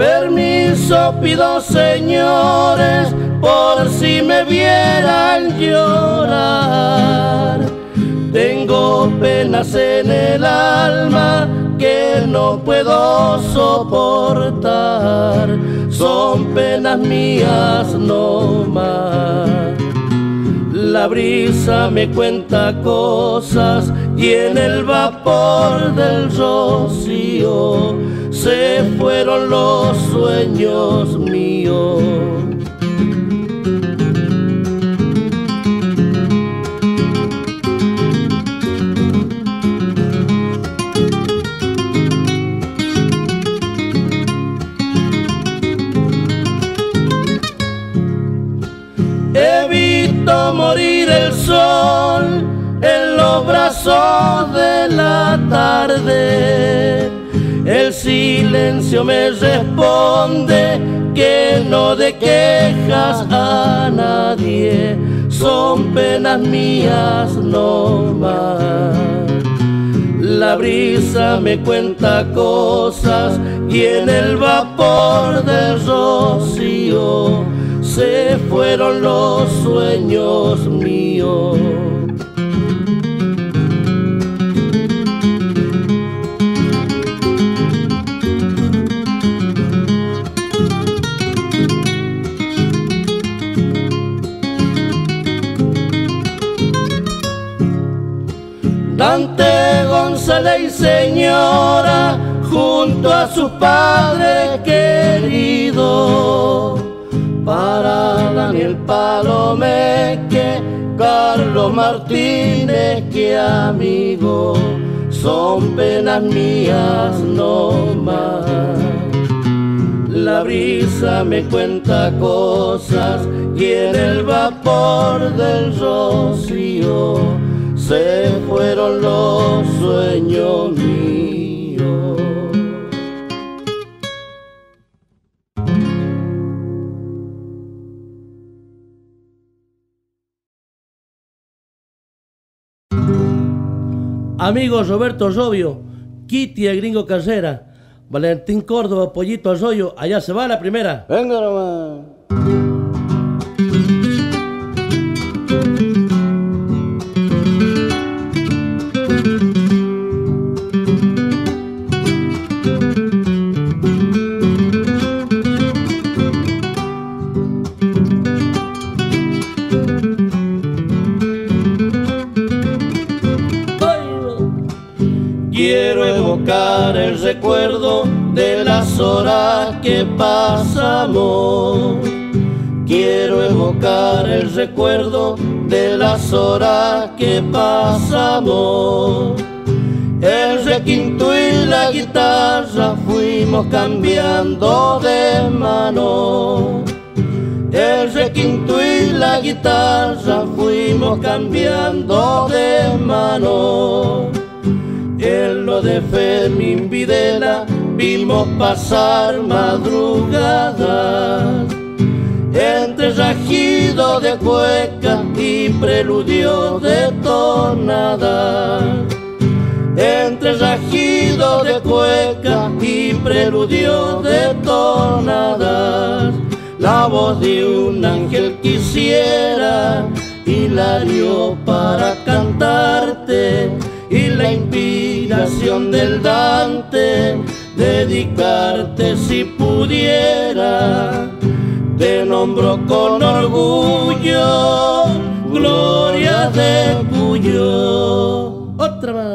Permiso pido, señores, por si me vieran llorar. Tengo penas en el alma que no puedo soportar. Son penas mías no más. La brisa me cuenta cosas y en el vapor del rocío se fueron los sueños míos. He visto morir el sol en los brazos de la tarde. El silencio me responde que no de quejas a nadie. Son penas mías no más. La brisa me cuenta cosas y en el vapor del rocío se fueron los sueños míos. Dante González y señora, junto a sus padres queridos, para Daniel Palomeque, Carlos Martínez, que amigo, son penas mías no más. La brisa me cuenta cosas y en el vapor del rocío se fueron los sueños míos. Amigos Roberto Robio, Kitty el Gringo Carrera, Valentín Córdoba, Pollito Arroyo, allá se va la primera. Venga nomás. Quiero evocar el recuerdo de las horas que pasamos. Quiero evocar el recuerdo de las horas que pasamos. El requinto y la guitarra fuimos cambiando de mano. El requinto y la guitarra fuimos cambiando de mano. En lo de Fermín Videla vimos pasar madrugadas, entre rajido de cueca y preludio de tonadas. Entre rajido de cueca y preludio de tonadas, la voz de un ángel quisiera, Hilario, para cantarte, y la inspiración del Dante, dedicarte si pudiera. Te nombro con orgullo, Gloria de Cuyo. Otra más.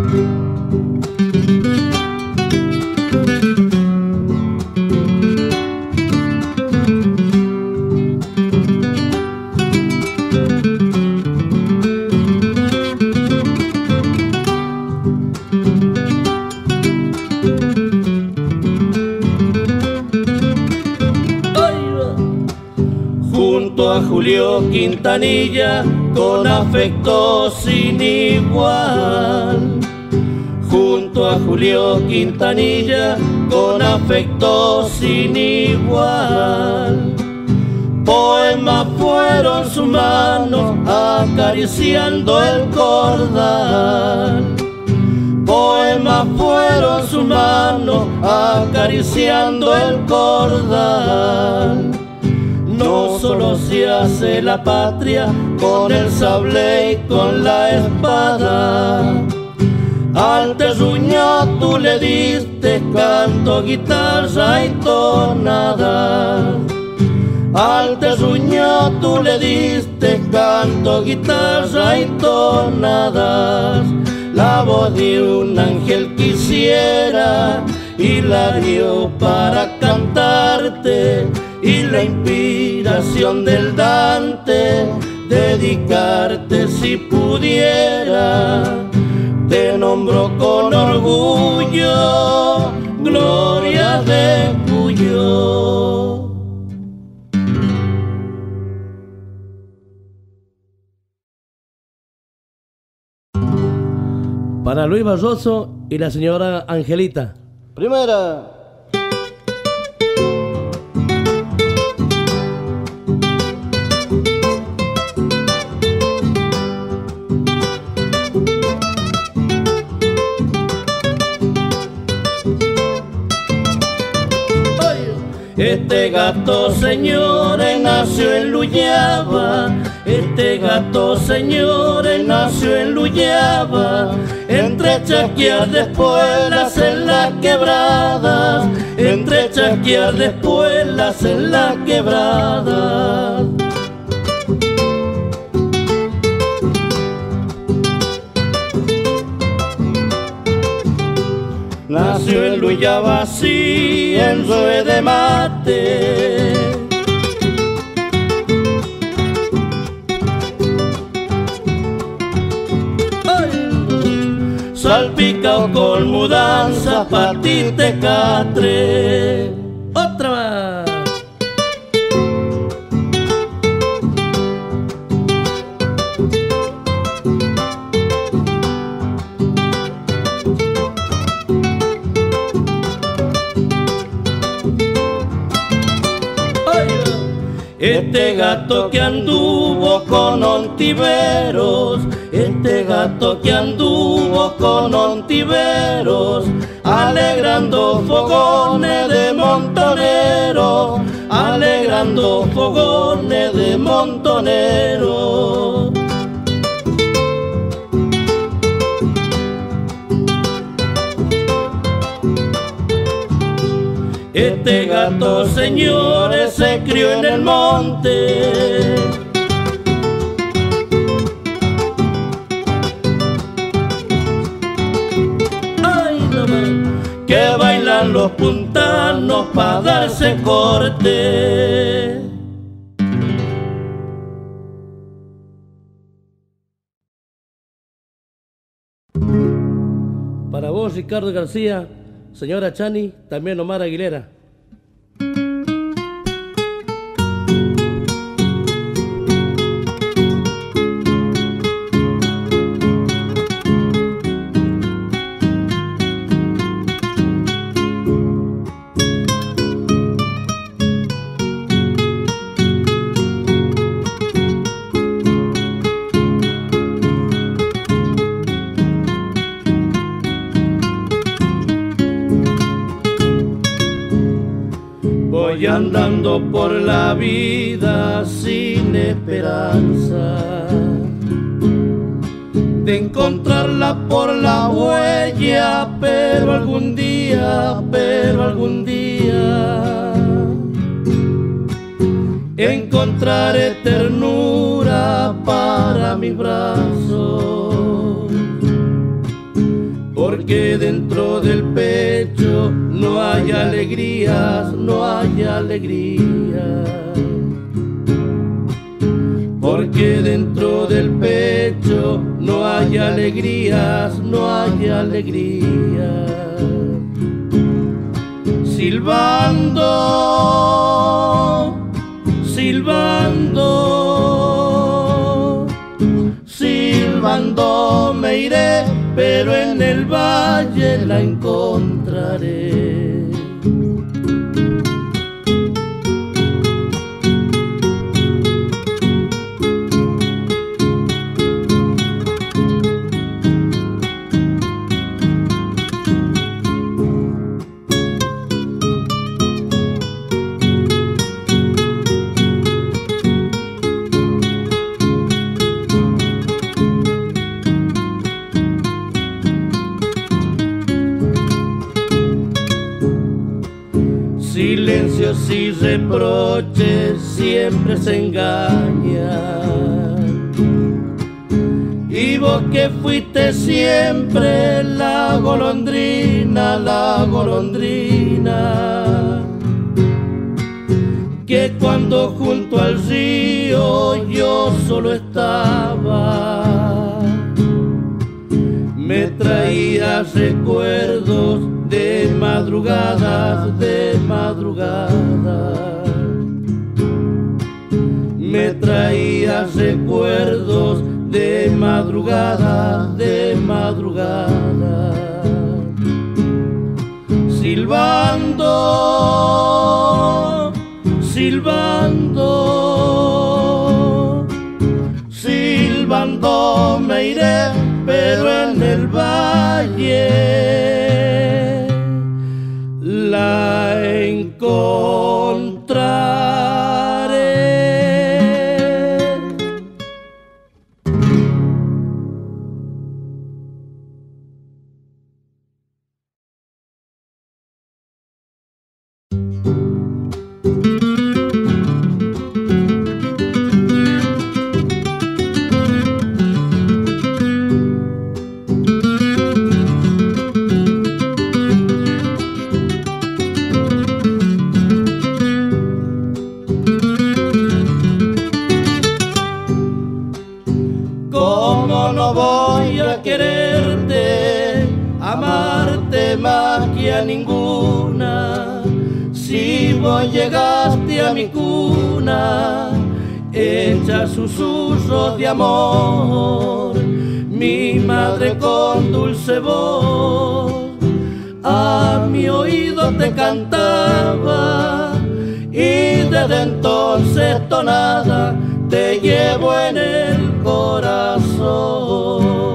Junto a Julio Quintanilla, con afecto sin igual. Junto a Julio Quintanilla, con afecto sin igual. Poemas fueron sus manos acariciando el cordal. Poemas fueron sus manos acariciando el cordal. No solo se hace la patria con el sable y con la espada. Al terruño tú le diste canto, guitarra y tonada. Al terruño tú le diste canto, guitarra y tonadas. La voz de un ángel quisiera y la dio para cantarte, y la inspiración del Dante dedicarte si pudiera. Te nombro con orgullo, gloria de Cuyo. Para Luis Barroso y la señora Angelita. Primera. Este gato, señores, nació en Luyaba. Este gato, señores, nació en Luyaba. Entre chasquear de espuelas en las quebradas. Entre chasquear de espuelas en las quebradas. Nació en Luyaba, así en Rue de Mate. Salpicao con mudanza, patite catre. ¡Otra más! Este gato que anduvo con ontiveros, este gato que anduvo con ontiveros, alegrando fogones de montoneros, alegrando fogones de montoneros. Este gato, señores, se crió en el monte. ¡Ay, no más! Que bailan los puntanos pa' darse corte. Para vos, Ricardo García, señora Chani, también Omar Aguilera. Voy andando por la vida sin esperanza de encontrarla por la huella, pero algún día encontraré ternura para mis brazos, porque dentro del pecho no hay alegrías, no hay alegrías, porque dentro del pecho no hay alegrías, no hay alegrías. Silbando, silbando, silbando me iré, pero en el valle la encontraré. juicios y reproches siempre se engañan. Y vos que fuiste siempre la golondrina, que cuando junto al río yo solo estaba, me traía recuerdos de madrugadas, me traía recuerdos de madrugadas, silbando, silbando, silbando me iré, pero en el valle la encontraré. ¿Cómo no voy a quererte, amarte más que a ninguna? Si vos llegaste a mi cuna, hecha susurros de amor, mi madre con dulce voz a mi oído te cantaba, y desde entonces tonada te llevo en el corazón.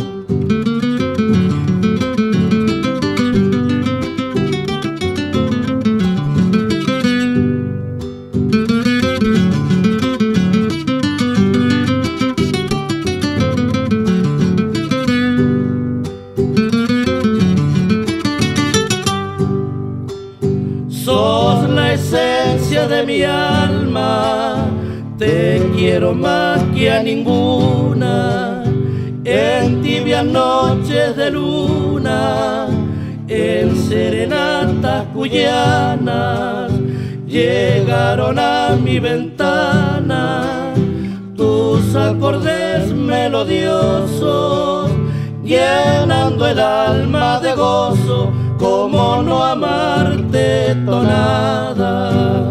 Sos la esencia de mi alma, te quiero más que a ninguna. En tibias noches de luna, en serenatas cuyanas, llegaron a mi ventana tus acordes melodiosos, llenando el alma de gozo. ¿Cómo no amarte, tonada?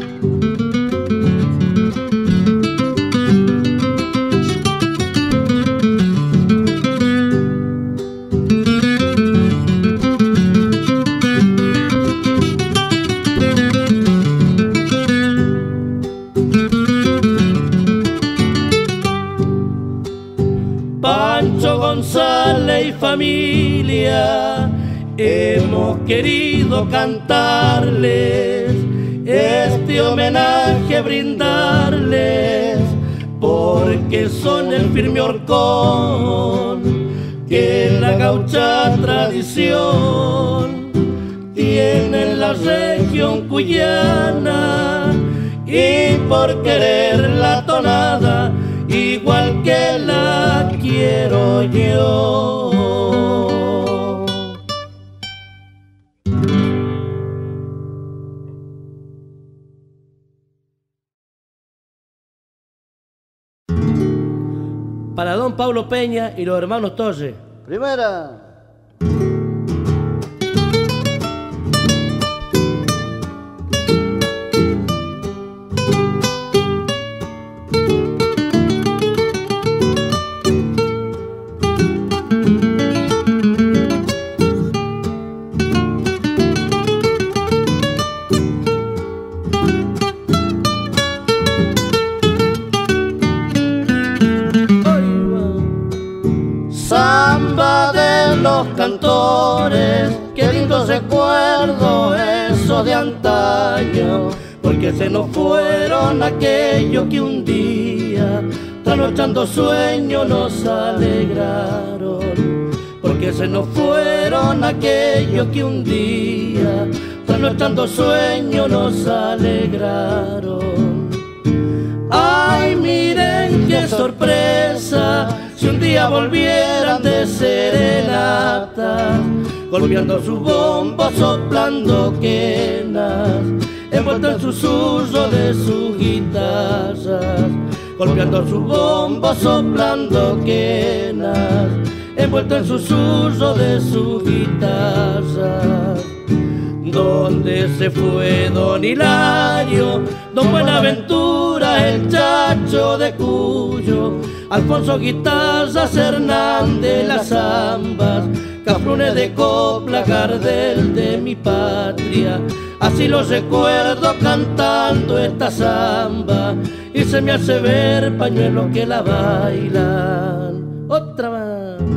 Pancho González y familia, hemos querido cantarles este homenaje, brindarles, porque son el firme horcón que la gaucha tradición tiene en la región cuyana, y por querer la tonada igual que la quiero yo. Para don Pablo Peña y los hermanos Torres. Primera. Samba de los cantores, qué lindo recuerdo eso de antaño, porque se nos fueron aquellos que un día, trasnochando sueños, nos alegraron. Porque se nos fueron aquellos que un día, trasnochando sueños nos alegraron. Ay, miren qué sorpresa, si un día volvieran de serenata, golpeando su bombo, soplando quenas, envuelto en susurro de sus guitarras, golpeando su bombo, soplando quenas, envuelto en susurro de sus guitarras. ¿Dónde se fue don Hilario, don Buenaventura, el Chacho de Cuyo, Alfonso Guitarras, Hernández las zambas, Cafrune de copla, Gardel de mi patria? Así los recuerdo cantando esta zamba y se me hace ver pañuelos que la bailan. Otra más.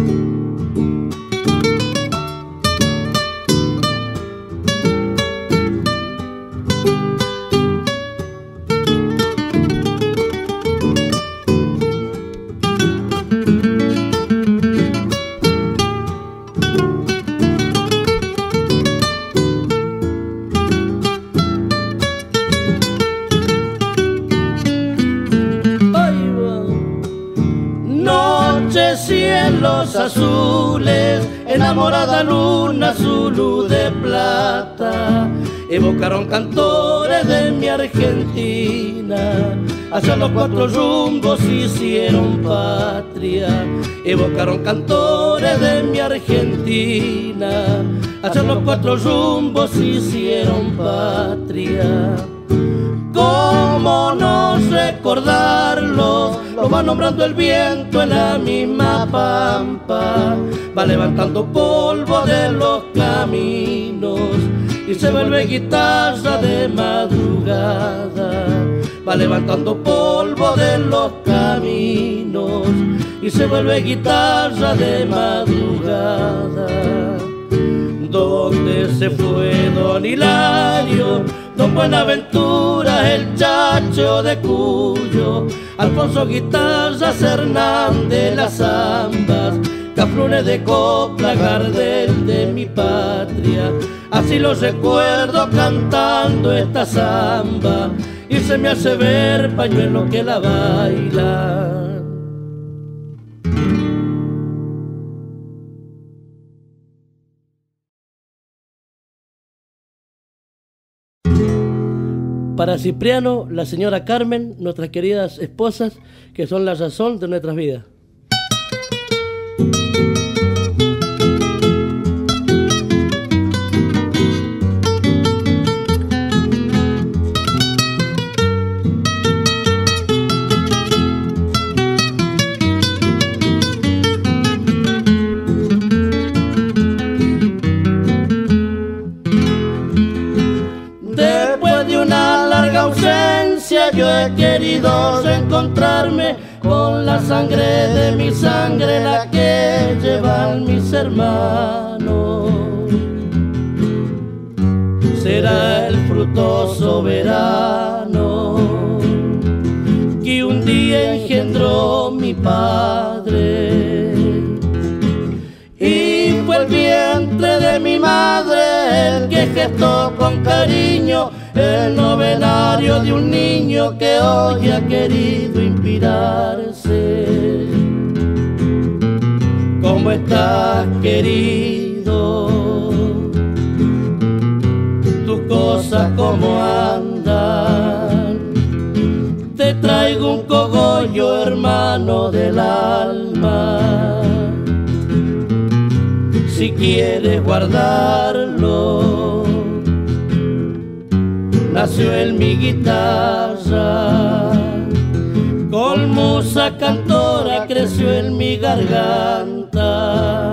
Cielos azules, enamorada luna, su luz de plata, evocaron cantores de mi Argentina, hacia los cuatro rumbos hicieron patria, evocaron cantores de mi Argentina, hacia los cuatro rumbos hicieron patria. ¿Cómo no recordarlos? Lo va nombrando el viento en la misma pampa, va levantando polvo de los caminos y se vuelve guitarra de madrugada, va levantando polvo de los caminos y se vuelve guitarra de madrugada. ¿Dónde se fue don Hilario, don Buenaventura, el Chacho de Cuyo, Alfonso Guitarras, Hernández las zambas, Cafrune de copla, Gardel de mi patria? Así los recuerdo cantando esta zamba y se me hace ver pañuelos que la bailan. Para Cipriano, la señora Carmen, nuestras queridas esposas, que son la razón de nuestras vidas. Yo he querido reencontrarme con la sangre de mi sangre, la que llevan mis hermanos. Será el fruto soberano que un día engendró mi padre, y fue el vientre de mi madre el que gestó con cariño el novenario de un niño que hoy ha querido inspirarse. ¿Cómo estás, querido? Tus cosas cómo andan. Te traigo un cogollo, hermano del alma, si quieres guardarlo. Nació en mi guitarra, con musa cantora creció en mi garganta.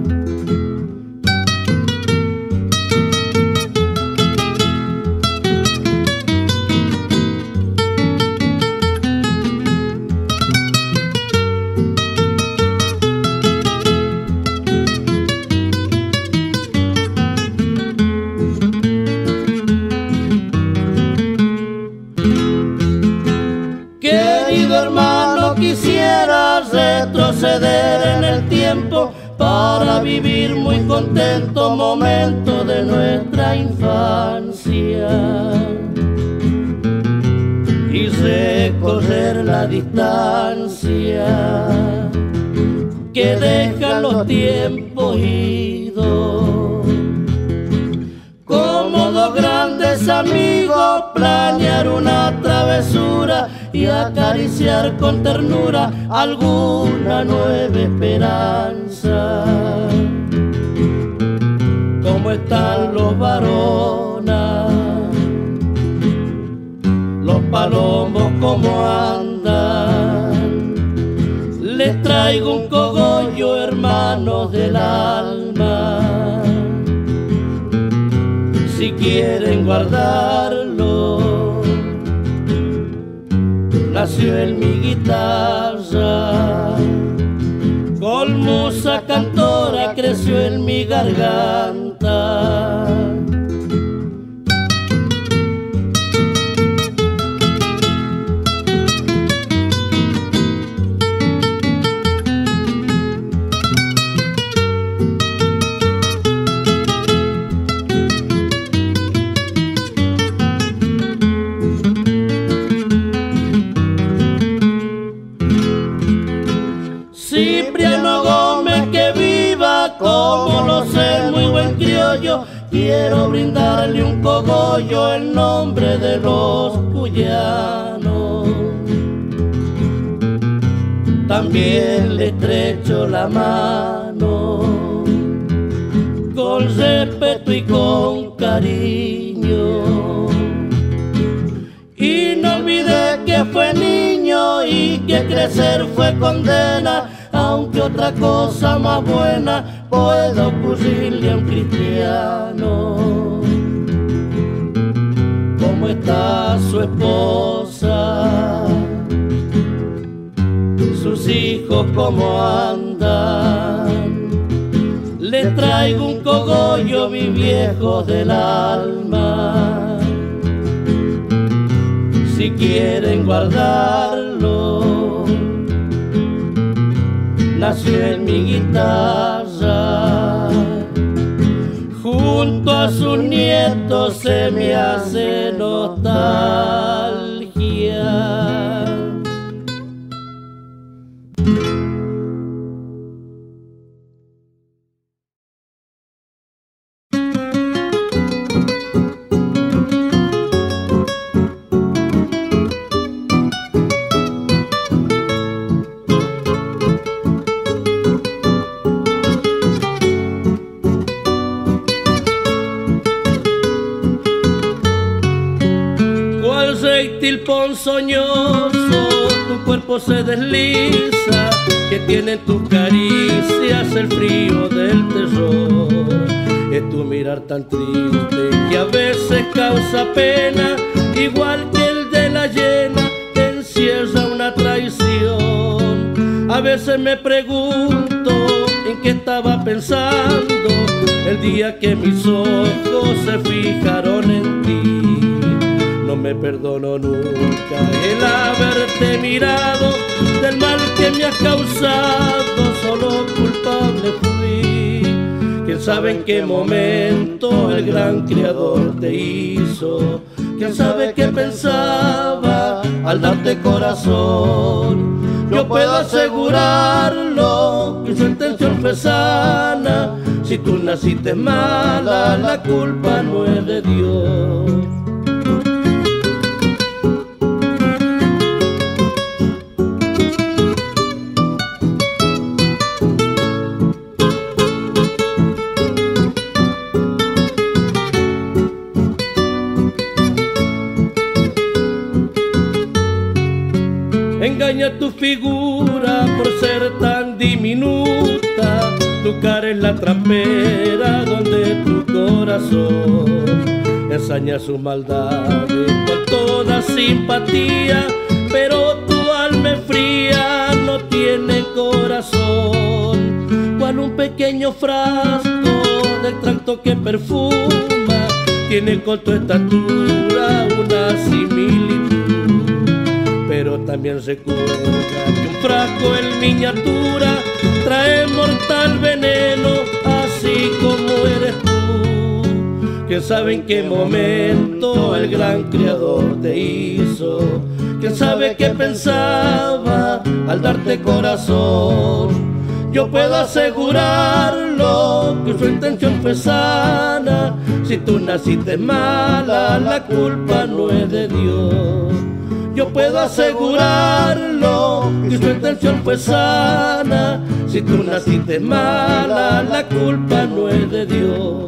Quisiera retroceder en el tiempo para vivir muy contento momentos de nuestra nuestra infancia y recorrer la distancia que dejan los tiempos idos. Como dos grandes amigos planear una travesura y acariciar con ternura alguna nueva esperanza. ¿Cómo están los varonas? Los palomos, ¿cómo andan? Les traigo un cogollo, hermanos del alma. Si quieren guardarlo, nació en mi guitarra, con musa cantora creció en mi garganta. Como lo sé, muy buen criollo, quiero brindarle un cogollo en nombre de los cuyanos. También le estrecho la mano con respeto y con cariño. Y no olvide que fue niño y que crecer fue condena, aunque otra cosa más buena pueda ocurrirle a un cristiano. ¿Cómo está su esposa? ¿Sus hijos cómo andan? Le traigo un cogollo, mi viejo del alma. Si quieren guardarlo, nació en mi guitarra, junto a sus nietos se me hace nostalgia. Ponzoñoso, tu cuerpo se desliza, que tiene tus caricias el frío del terror. Es tu mirar tan triste que a veces causa pena, igual que el de la hiena que encierra una traición. A veces me pregunto en qué estaba pensando el día que mis ojos se fijaron en ti. No me perdono nunca el haberte mirado, del mal que me has causado, solo culpable fui. Quién sabe en qué momento el gran creador te hizo, quién sabe qué pensaba al darte corazón. Yo puedo asegurarlo que su intención fue sana. Si tú naciste mala, la culpa no es de Dios. Engaña tu figura por ser tan diminuta, tu cara es la trampera donde tu corazón ensaña sus maldades con toda simpatía, pero tu alma es fría, no tiene corazón. Cual un pequeño frasco de extracto que perfuma, tiene con tu estatura una similitud. Pero también recuerda que un frasco en miniatura trae mortal veneno, así como eres tú. ¿Quién sabe en qué momento el gran creador te hizo? ¿Quién sabe qué pensaba al darte corazón? Yo puedo asegurarlo que su intención fue sana. Si tú naciste mala, la culpa no es de Dios. Yo puedo asegurarlo que su intención fue sana. Si tú naciste mala, la culpa no es de Dios.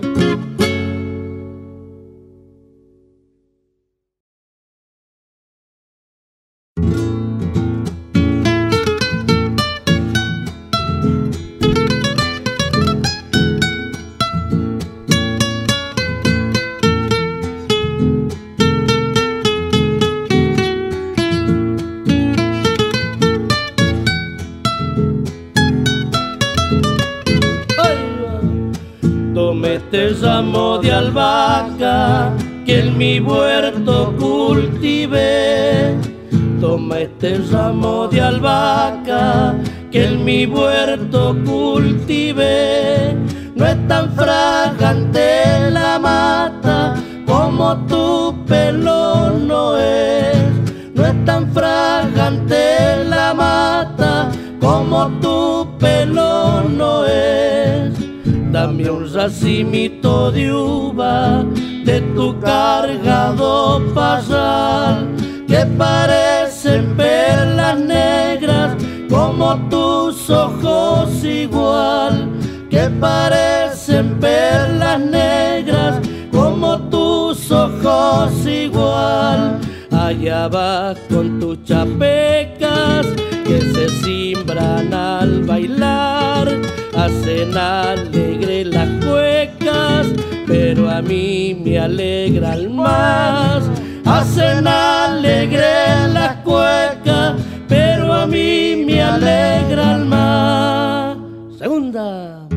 Tome este ramo de albahaca que en mi huerto cultivé. Toma este ramo de albahaca que en mi huerto cultivé. No es tan fragante la mata como tu pelo no es. No es tan fragante la mata como tu pelo no es. Dame un racimito de uva de tu cargado parral, que parecen perlas negras como tus ojos igual, que parecen perlas negras como tus ojos igual. Allá vas con tus chapecas que se cimbran al bailar, hacen alegre las cuecas, pero a mí me alegran más. Hacen alegre las cuecas, pero a mí me alegran más. Segunda.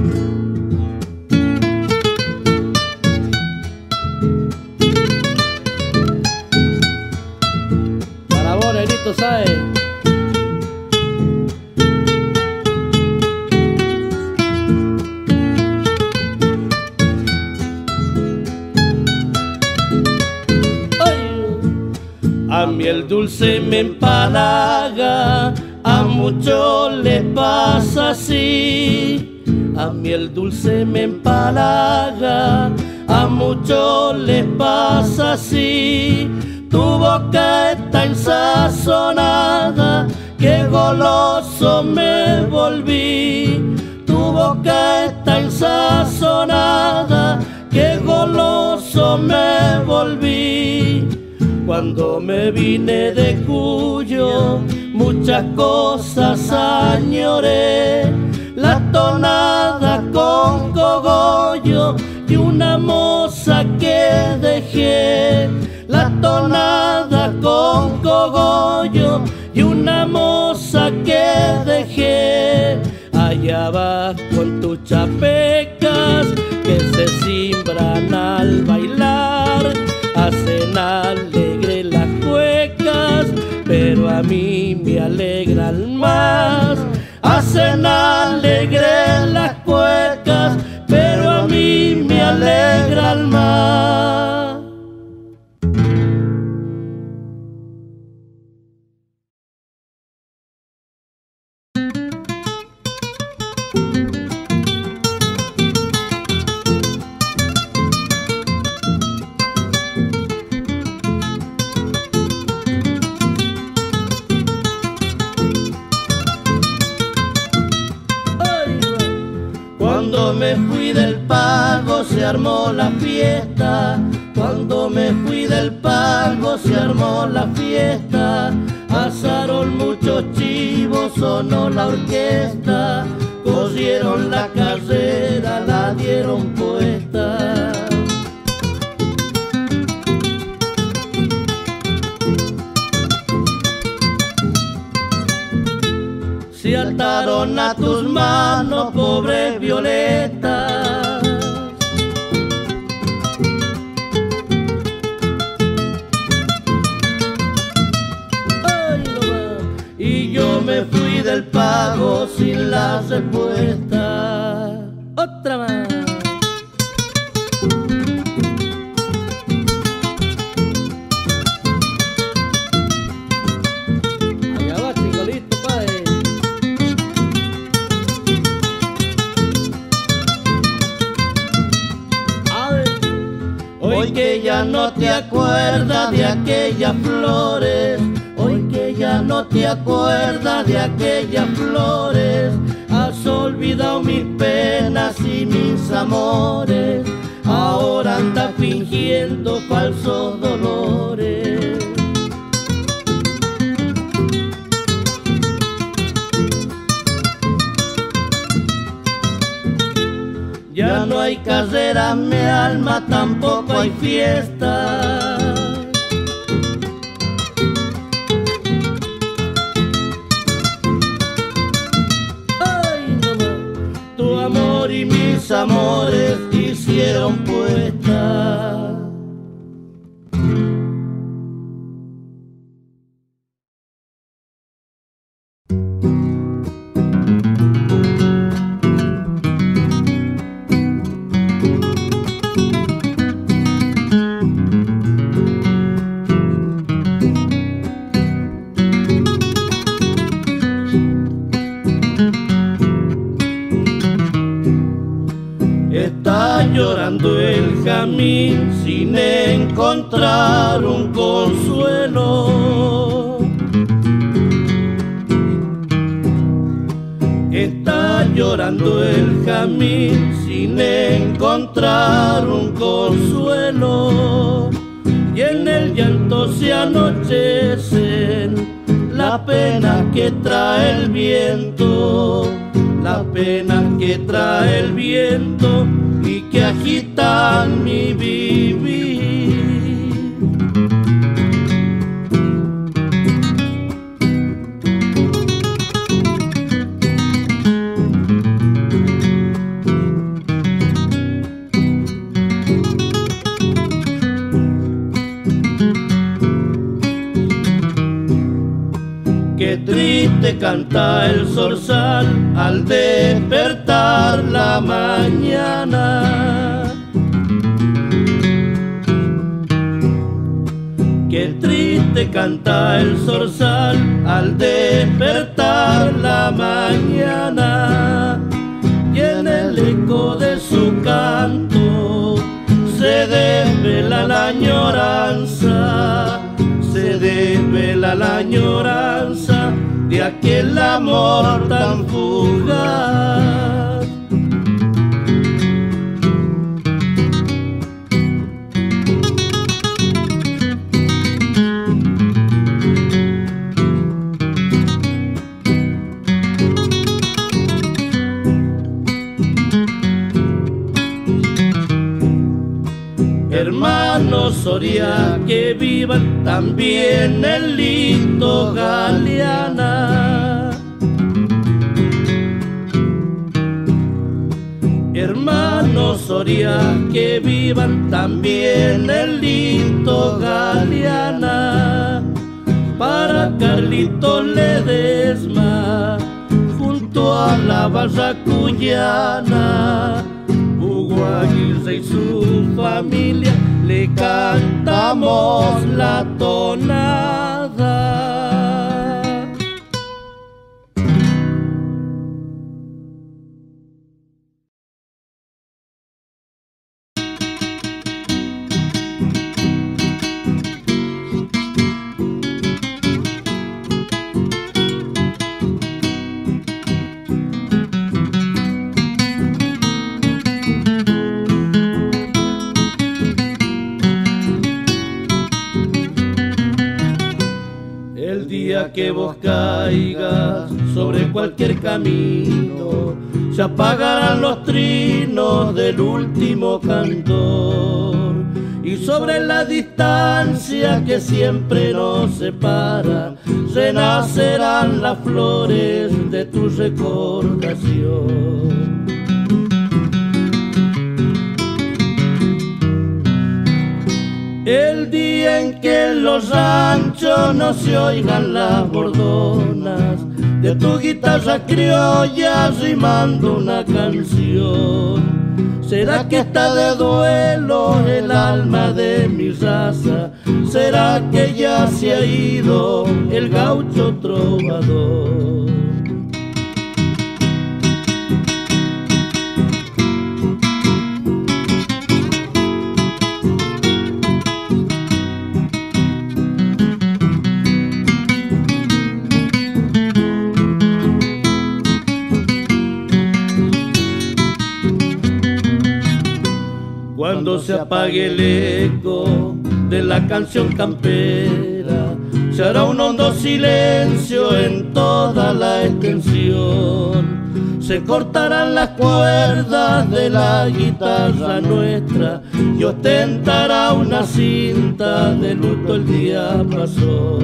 Para vos, Negrito Sáez. A mí el dulce me empalaga, a muchos les pasa así. A mí el dulce me empalaga, a muchos les pasa así. Tu boca está ensazonada, que goloso me volví. Tu boca está ensazonada, que goloso me volví. Cuando me vine de Cuyo, muchas cosas añoré. La tonada con cogollo y una moza que dejé. La tonada con cogollo y una moza que dejé. Allá vas con tus chapecas que se cimbran al bailar, hacen alegre las cuecas, pero a mí me alegran más. Hacen alegre las cuecas, pero a mí me alegran más. Cuando me fui del pago se armó la fiesta. Cuando me fui del pago se armó la fiesta. Asaron muchos chivos, sonó la orquesta. Cosieron la carrera, la dieron puesta. Se ataron a tus manos, pobre Violeta. Ay, no va. Y yo me fui del pago sin la respuesta. Otra más. Hoy que ya no te acuerdas de aquellas flores, hoy que ya no te acuerdas de aquellas flores, has olvidado mis penas y mis amores, ahora andas fingiendo falsos dolores. Ya no hay carreras, mi alma, tampoco hay fiesta. Ay, no más. Tu amor y mis amores hicieron puesta. Está llorando el jamín sin encontrar un consuelo. Está llorando el jamín sin encontrar un consuelo. Y en el llanto se anochecen las penas que trae el viento, las penas que trae el viento y que agitan mi vivir. Qué triste canta el zorzal al despertar la mañana. Qué triste canta el zorzal al despertar la mañana. Y en el eco de su canto se desvela la añoranza, se desvela la añoranza de aquel amor tan fugaz. Hermanos Soria, que vivan también en Lito Galeana. Hermanos Soria, que vivan también en Lito Galeana. Para Carlito Ledesma, junto a la Barracuyana, Hugo Aguirre y su familia, le cantamos la tonada. Que vos caigas sobre cualquier camino, se apagarán los trinos del último cantor, y sobre la distancia que siempre nos separa renacerán las flores de tu recordación. El día en que en los ranchos no se oigan las bordonas de tu guitarra criolla rimando una canción, ¿será que está de duelo el alma de mi raza? ¿Será que ya se ha ido el gaucho trovador? cuando se apague el eco de la canción campera, se hará un hondo silencio en toda la extensión. Se cortarán las cuerdas de la guitarra nuestra y ostentará una cinta de luto el día pasó.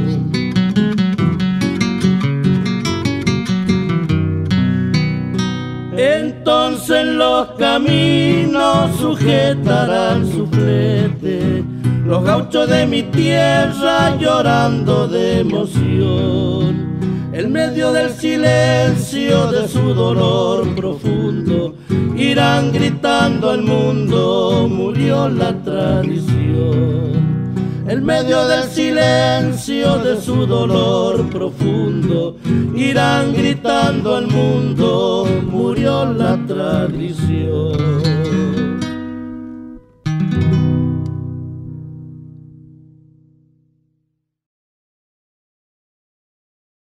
Entonces los caminos sujetarán su flete, los gauchos de mi tierra llorando de emoción. En medio del silencio de su dolor profundo, irán gritando al mundo, murió la tradición. En medio del silencio de su dolor profundo, irán gritando al mundo, murió la tradición.